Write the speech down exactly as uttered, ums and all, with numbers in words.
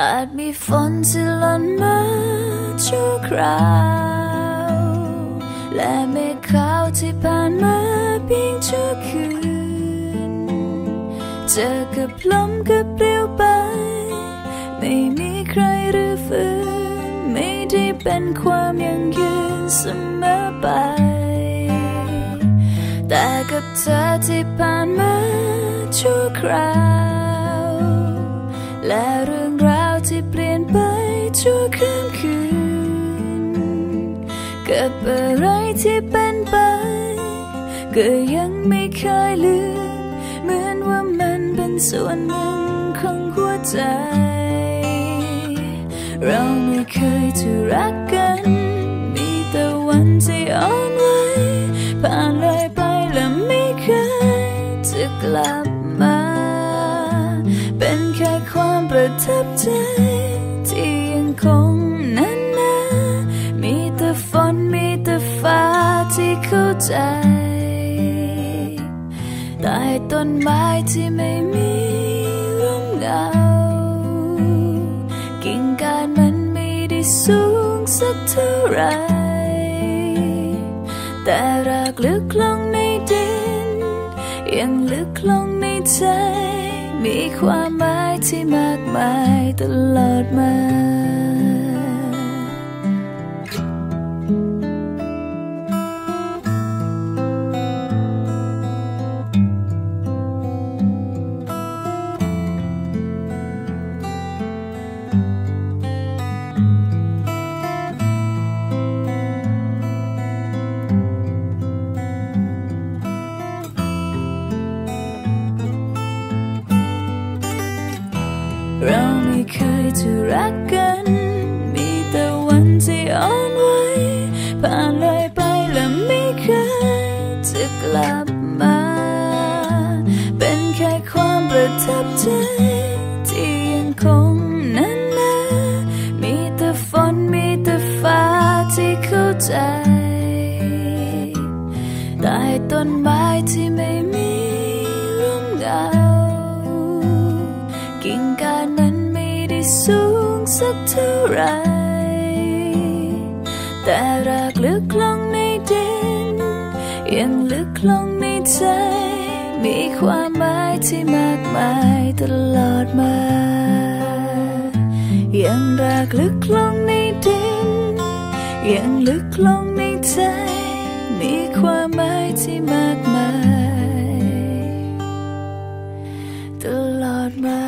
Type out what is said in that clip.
อาจมีฝนที่หล่นมาชั่วคราวและเมฆขาวที่ผ่านมาเพียงชั่วคืนเจอกับลมกับเปลี่ยวไปไม่มีใครหรือฝืนไม่ได้เป็นความยั่งยืนเสมอไปแต่กับเธอที่ผ่านมาชั่วคราวและเรื่องราวที่เปลี่ยนไปชั่วข้ามคืนกับอะไรที่เป็นไปก็ยังไม่เคยลืมเหมือนว่ามันเป็นส่วนหนึ่งของหัวใจเราไม่เคยจะรักกันมีแต่วันที่อ่อนไหวผ่านเลยไปและไม่เคยจะกลับมาเป็นแค่ความประทับใจที่ยังคงนั่นนะมีแต่ฝนมีแต่ฟ้าที่เข้าใจใต้ต้นไม้ที่ไม่มีร่มเงากิ่งก้านมันไม่ได้สูงสักเท่าไรแต่รากลึกลงในดินยังลึกลงในใจมีความหมายที่มากมายตลอดมาเราไม่เคยจะรักกันมีแต่วันที่อ่อนไหวผ่านเลยไปและไม่เคยจะกลับมาเป็นแค่ความประทับใจที่ยังคงนั่นนะมีแต่ฝนมีแต่ฟ้าที่เข้าใจใต้ต้นไม้ที่ไม่มีร่มเงากิ่งก้านมันไม่ได้สูงสักเท่าไรแต่รากลึกลงในดินยังลึกลงในใจมีความหมายที่มากมายตลอดมายังรากลึกลงในดินยังลึกลงในใจมีความหมายที่มากมายตลอดมา